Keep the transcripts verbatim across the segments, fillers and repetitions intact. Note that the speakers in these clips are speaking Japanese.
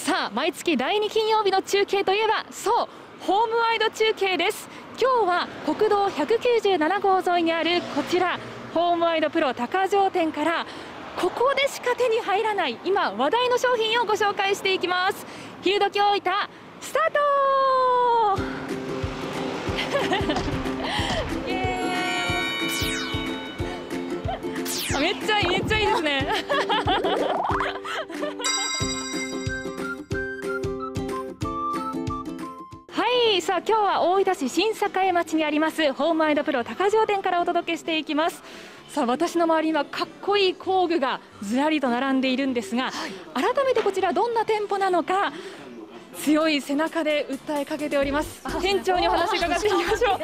さあ、毎月だいに金曜日の中継といえば、そうホームワイド中継です。今日は国道ひゃくきゅうじゅうななごう沿いにあるこちらホームワイドプロ高城店から、ここでしか手に入らない今話題の商品をご紹介していきます。昼時大分スタートイエーイ。あ、めっちゃいい、めっちゃいいですねはい、さあ今日は大分市新栄町にありますホームワイドプロ高城店からお届けしていきます。さあ、私の周りにはかっこいい工具がずらりと並んでいるんですが、改めてこちらどんな店舗なのか強い背中で訴えかけております。店長にお話伺っていきましょう。生野さ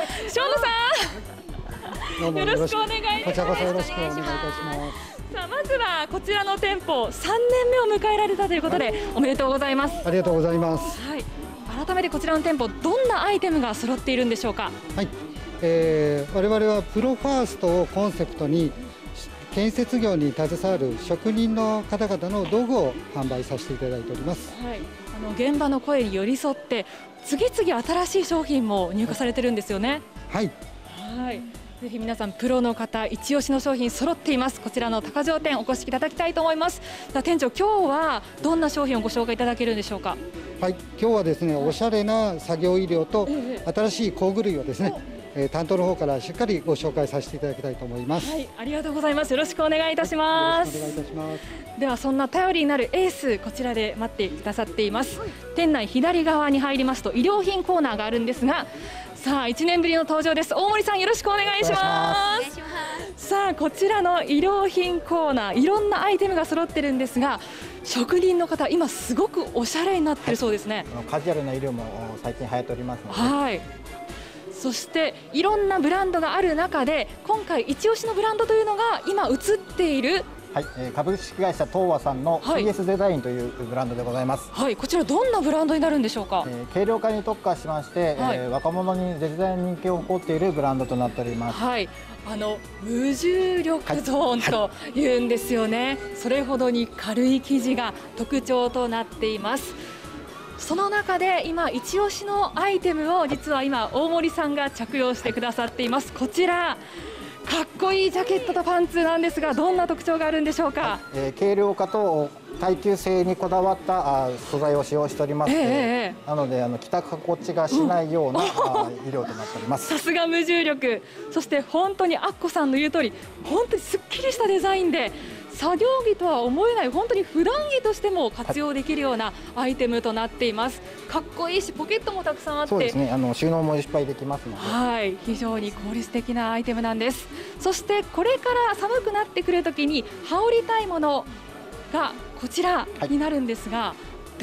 ん、よろしくお願いいたします。 こちらこそよろしくお願いいたします。 さあ、まずはこちらの店舗さんねんめを迎えられたということで、おめでとうございます。 ありがとうございます。 はい、改めてこちらの店舗どんなアイテムが揃っているんでしょうか。 はい、えー、我々はプロファーストをコンセプトに建設業に携わる職人の方々の道具を販売させていただいております。 はい、あの現場の声に寄り添って次々新しい商品も入荷されてるんですよね。 はい、 はい、ぜひ皆さんプロの方一押しの商品揃っています。こちらの高城店お越しいただきたいと思います。さあ店長、今日はどんな商品をご紹介いただけるんでしょうか。 はい、今日はですね、おしゃれな作業衣料とええ新しい工具類をですね、えー、担当の方からしっかりご紹介させていただきたいと思います。 はい、ありがとうございます。よろしくお願いいたします。 よろしくお願いいたします。 ではそんな頼りになるエース、こちらで待ってくださっています。店内左側に入りますと衣料品コーナーがあるんですが、さあいちねんぶりの登場です。大森さん、よろしくお願いします。さあこちらの衣料品コーナー、いろんなアイテムが揃ってるんですが、職人の方今すごくおしゃれになってるそうですね。 カジュアルな衣料も最近流行っておりますので、 はい、そしていろんなブランドがある中で、今回一押しのブランドというのが今映っている、 はい、えー、株式会社東和さんの シーエス デザインというブランドでございます。 はい、こちらどんなブランドになるんでしょうか。 えー、軽量化に特化しまして、 はい、 えー、若者に絶大な人気を誇っているブランドとなっております。 はい、あの無重力ゾーンというんですよね。それほどに軽い生地が特徴となっています。その中で今一押しのアイテムを実は今大森さんが着用してくださっています。こちらかっこいいジャケットとパンツなんですが、どんな特徴があるんでしょうか。 えー、軽量化と耐久性にこだわったあ素材を使用しております、えー、なのであの着た心地がしないような、うん、あ衣料となっております。 さすが無重力。そして本当にアッコさんの言う通り、本当にすっきりしたデザインで、作業着とは思えない、本当に普段着としても活用できるようなアイテムとなっています。かっこいいし、ポケットもたくさんあって、 そうですね、あの収納もいっぱいできますので、 はい、非常に効率的なアイテムなんです。そしてこれから寒くなってくるときに羽織りたいものがこちらになるんですが、はい、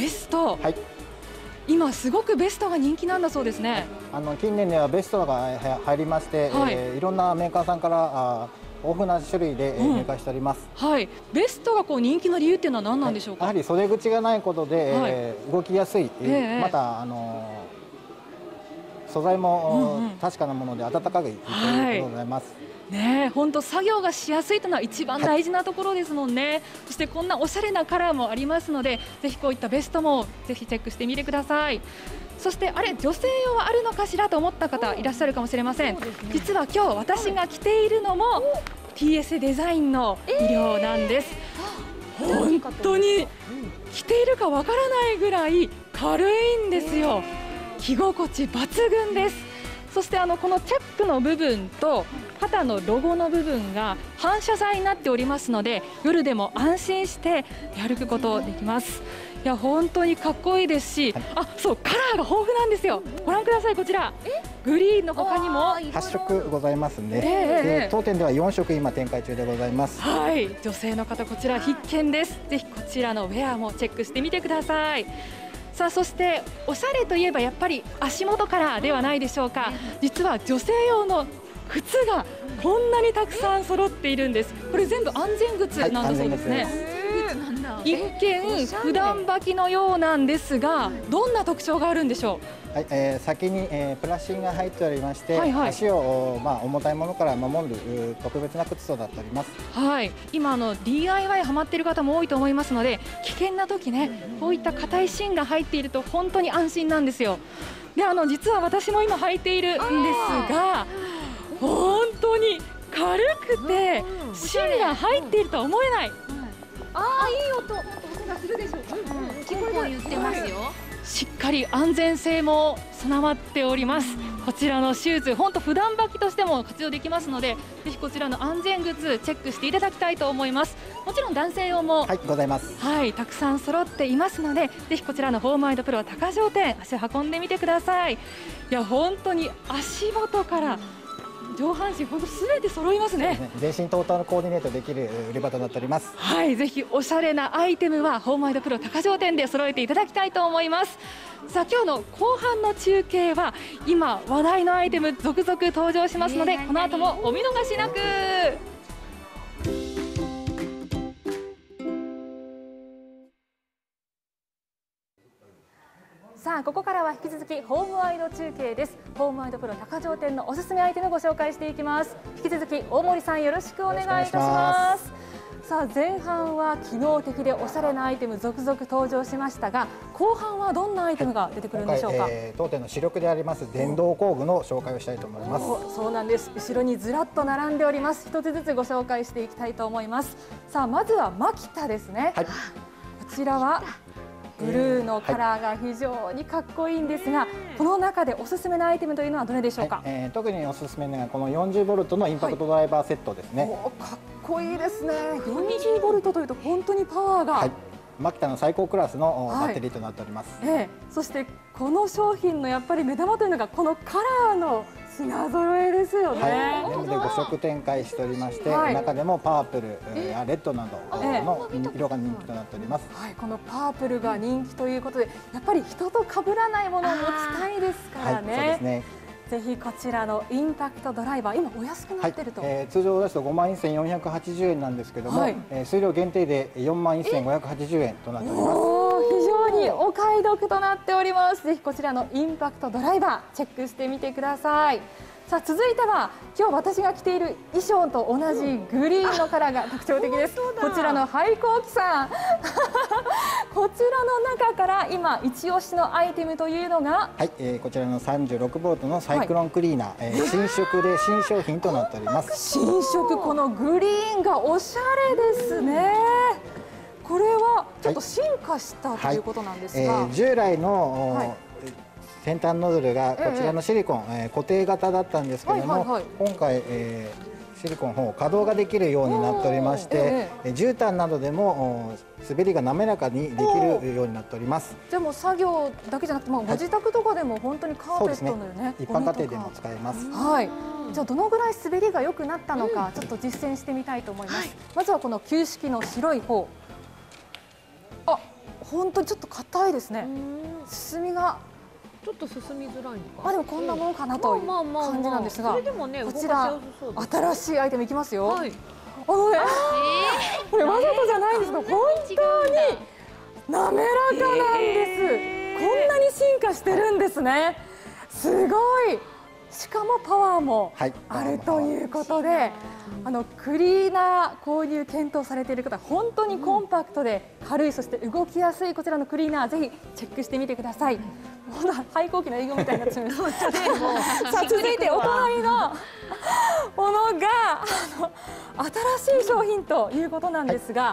ベスト、はい、今すごくベストが人気なんだそうですね。 あの近年ではベストが入りまして、はい、えー、いろんなメーカーさんからあ豊富な種類で入荷しております、 うん、はい、ベストがこう人気の理由っていうのは何なんでしょうか。 やはり袖口がないことで、はい、えー、動きやすい、 えー、 またあのー、素材も、うんうん、確かなもので暖かくいいということでございます。 はい、ね、本当作業がしやすいというのは一番大事なところですもんね。はい、そしてこんなおしゃれなカラーもありますので、ぜひこういったベストもぜひチェックしてみてください。そしてあれ、女性用はあるのかしらと思った方いらっしゃるかもしれません。ね、実は今日私が着ているのも ティーエス デザインの衣料なんです。えー、本当に着ているかわからないぐらい軽いんですよ。着心地抜群です。そしてあのこのチャックの部分と肩のロゴの部分が反射材になっておりますので、夜でも安心して歩くことできます。いや本当にかっこいいですし、あ、そう、カラーが豊富なんですよ。ご覧ください、こちらグリーンの他にもはち色ございますね。えー、当店ではよん色今展開中でございます。 はい、女性の方こちら必見です。ぜひこちらのウェアもチェックしてみてください。さあそしておしゃれといえばやっぱり足元からではないでしょうか。実は女性用の靴がこんなにたくさん揃っているんです。これ全部安全靴なんだそうですね。 一見普段履きのようなんですが、どんな特徴があるんでしょう。 はい、えー、先に、えー、プラスチンが入っておりまして、 はいはい、 足を、まあ、重たいものから守る特別な靴となっております。 はい、今あの ディーアイワイ ハマっている方も多いと思いますので、危険な時ね、こういった硬い芯が入っていると本当に安心なんですよ。で、あの実は私も今履いているんですが、本当に軽くて芯が入っているとは思えない。 ああ、いい音、音がするでしょう。結構言ってますよ。 しっかり安全性も備わっております。こちらのシューズ、本当普段履きとしても活用できますので、ぜひこちらの安全グッズチェックしていただきたいと思います。もちろん男性用も、 はい、ございます。 はい、たくさん揃っていますので、ぜひこちらのホームアイドプロ高城店足を運んでみてください。いや、本当に足元から上半身本当すべて揃いますね。 全身トータルコーディネートできる売り場となっております。 はい、ぜひおしゃれなアイテムはホームアイドプロ高城店で揃えていただきたいと思います。さあ、今日の後半の中継は今話題のアイテム続々登場しますので、この後もお見逃しなく。さあ、ここからは引き続きホームアイド中継です。ホームアイドプロ高城店のおすすめアイテムをご紹介していきます。引き続き大森さん、よろしくお願いいたします。さあ、前半は機能的でおしゃれなアイテム続々登場しましたが、後半はどんなアイテムが出てくるんでしょうか。 はい、えー、当店の主力であります電動工具の紹介をしたいと思います。 そうなんです。後ろにずらっと並んでおります。一つずつご紹介していきたいと思います。さあ、まずはマキタですね。 はい、 こちらはブルーのカラーが非常にかっこいいんですが、この中でおすすめのアイテムというのはどれでしょうか。 はい、えー、特におすすめなのはこのよんじゅうボルトのインパクトドライバーセットですね。はい、 お、かっこいいですね。よんじゅうボルトというと本当にパワーが、はい、 マキタの最高クラスのバッテリーとなっております。 はい、えー、そしてこの商品のやっぱり目玉というのがこのカラーの品揃えですよね。 はい、全部でご色展開しておりまして、はい、中でもパープルやレッドなどの色が人気となっております。 はい、このパープルが人気ということで、やっぱり人と被らないものを持ちたいですからね。はい、そうですね。ぜひこちらのインパクトドライバー、今お安くなってると。はい、 えー、通常ですとごまんせんよんひゃくはちじゅうえんなんですけども、はい、えー、数量限定でよんまんせんごひゃくはちじゅうえんとなっております。 非常にお買い得となっております。ぜひこちらのインパクトドライバーチェックしてみてください。さあ、続いては今日私が着ている衣装と同じグリーンのカラーが特徴的です。こちらの廃校機さんこちらの中から今一押しのアイテムというのが、 はい、えー、こちらのさんじゅうろくボルトのサイクロンクリーナー、はい、えー、新色で新商品となっております。 新色、このグリーンがおしゃれですね。これはちょっと進化したということなんですが、 はい、えー、従来の、はい、先端ノズルがこちらのシリコン、えーえー、固定型だったんですけれども、はいはいはい、今回、えー、シリコンの方稼働ができるようになっておりまして、えー、絨毯などでも滑りが滑らかにできるようになっております。 じゃあもう作業だけじゃなくて、もうご自宅とかでも本当にカーペットのよね、はい、 一般家庭でも使えます。 はい。じゃあどのぐらい滑りが良くなったのか、ちょっと実践してみたいと思います。はい、まずはこの旧式の白い方。あ、本当にちょっと硬いですね。進みがちょっと進みづらいのか。 あ、でもこんなもんかなという感じなんですが、こちら新しいアイテムいきますよ。はい、あのね、これわざとじゃないんですが、本当に滑らかなんです。こんなに進化してるんですね。すごい。しかもパワーもあるということで、はい、あのクリーナー購入検討されている方、本当にコンパクトで軽い、そして動きやすいこちらのクリーナー、ぜひチェックしてみてください。ほら、廃校機の営業みたいになっちゃいます。さあ、続いてお隣のものがあの新しい商品ということなんですが、はい、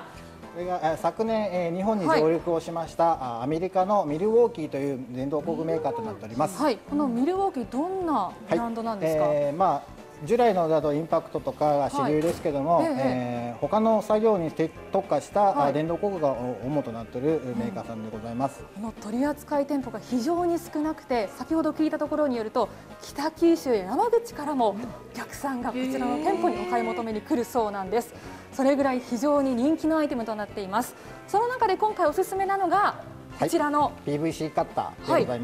これが昨年、えー、日本に上陸をしました、はい、アメリカのミルウォーキーという電動工具メーカーとなっております。 はい、このミルウォーキー、どんなブランドなんですか。はい、えーまあ従来のだとインパクトとかが主流ですけども、はい、ええー、他の作業に特化した電動工具が主となっているメーカーさんでございます。 この取り扱い店舗が非常に少なくて、先ほど聞いたところによると北九州や山口からもお客さんがこちらの店舗にお買い求めに来るそうなんです。それぐらい非常に人気のアイテムとなっています。その中で今回おすすめなのがこちらの、はい、 ピーブイシー カッターでございます。はい、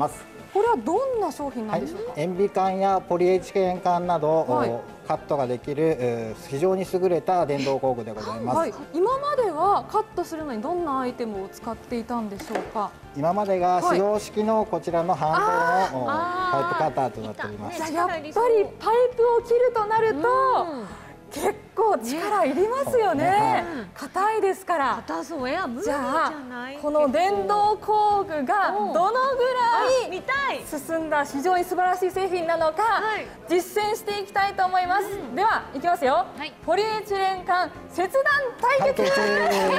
これはどんな商品なんでしょうか。 塩ビ管やポリエチレン管など、はい、カットができる非常に優れた電動工具でございます、はい、 今まではカットするのにどんなアイテムを使っていたんでしょうか。 今までが手動式のこちらのハンドルのパイプカッターとなっております。 じゃあやっぱりパイプを切るとなると、うん、結構力いりますよね。硬いですから。 硬そうや。 じゃあこの電動工具がどのぐらい進んだ非常に素晴らしい製品なのか実践していきたいと思います。ではいきますよ。ポリエチレン管切断対決。さ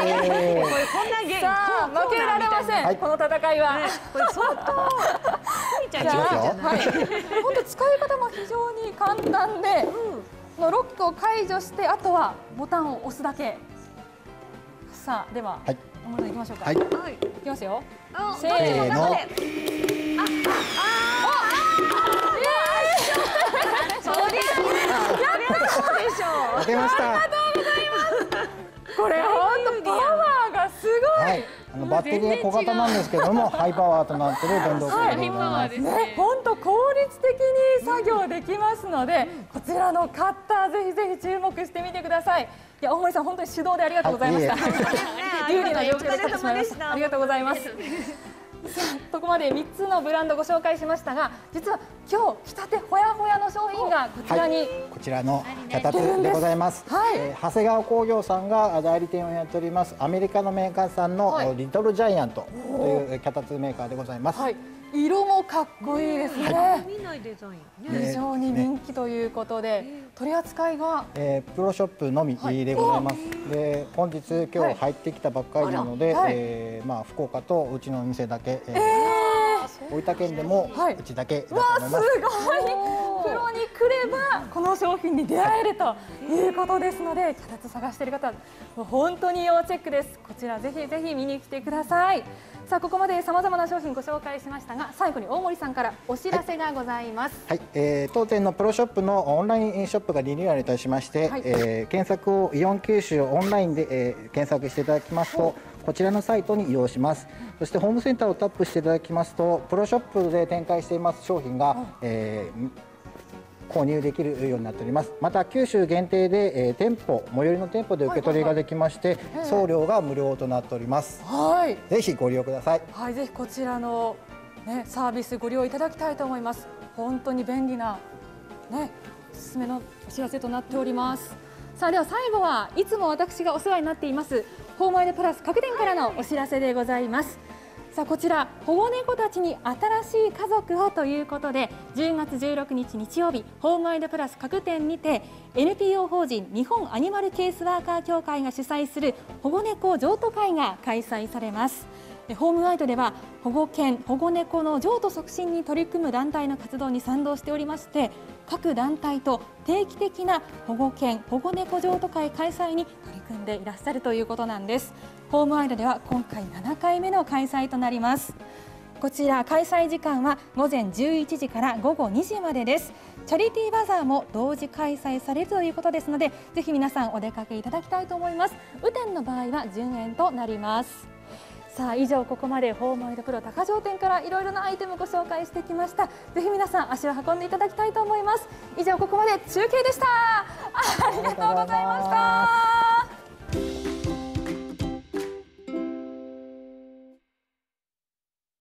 あ負けられません。この戦いは。これ相当。じゃあ本当使い方も非常に簡単で。のロックを解除してあとはボタンを押すだけ。さあでは、はい、お願いしましょうか。はい、いきますよ。せーの。あ、あ、そりゃ、やったそうでしょう。 負けました。 ありがとうございます。これ本当パワーがすごい。はい、 あのバッテリーは小型なんですけどもハイパワーとなっている電動工具でございます。 ね、本当効率的に作業できますので、こちらのカッターぜひぜひ注目してみてください。いや大森さん本当に手動でありがとうございました。有利な状況で勝ってしまいました。ありがとうございます。さあここまでみっつのブランドご紹介しましたが、実は今日仕立てほやほやの商品がこちらに、はい、 こちらの脚立でございます。はい、えー、長谷川工業さんが代理店をやっておりますアメリカのメーカーさんの、はい、リトルジャイアントという脚立メーカーでございます。はい、 色もかっこいいですね。はい、 見ないデザイン、ね、非常に人気ということで、ね、取り扱いが、 えー、プロショップのみでございます。はい、で本日今日入ってきたばっかりなので、はい、えー、まあ福岡とうちのお店だけ、えーえー、大分県でもうちだけだと思います。 わあ、すごい。プロに来ればこの商品に出会えるということですので、脚立探している方本当に要チェックです。こちらぜひぜひ見に来てください。さあここまでさまざまな商品ご紹介しましたが、最後に大森さんからお知らせがございます。 はい、はい、えー、当店のプロショップのオンラインショップがリニューアルいたしまして、はい、えー、検索をイオン九州オンラインで、えー、検索していただきますと、こちらのサイトに移動します。そしてホームセンターをタップしていただきますと、プロショップで展開しています商品が、えー購入できるようになっております。また九州限定で、えー、店舗最寄りの店舗で受け取りができまして、送料が無料となっております。はい、ぜひご利用ください。 はい、ぜひこちらの、ね、サービスご利用いただきたいと思います。本当に便利な、ね、おすすめのお知らせとなっております。さあでは最後はいつも私がお世話になっていますホームアイドプラス各店からのお知らせでございます。さあこちら保護猫たちに新しい家族をということで、じゅうがつじゅうろくにち日曜日ホームアイドプラス各店にて エヌピーオー 法人日本アニマルケースワーカー協会が主催する保護猫譲渡会が開催されます。ホームアイドでは保護犬保護猫の譲渡促進に取り組む団体の活動に賛同しておりまして、各団体と定期的な保護犬保護猫譲渡会開催に取り組んでいらっしゃるということなんです。ホームアイドでは今回ななかいめの開催となります。こちら開催時間は午前じゅういちじから午後にじまでです。チャリティーバザーも同時開催されるということですので、ぜひ皆さんお出かけいただきたいと思います。雨天の場合は順延となります。さあ以上ここまでホームアイドプロ高城店からいろいろなアイテムご紹介してきました。ぜひ皆さん足を運んでいただきたいと思います。以上ここまで中継でした。ありがとうございました。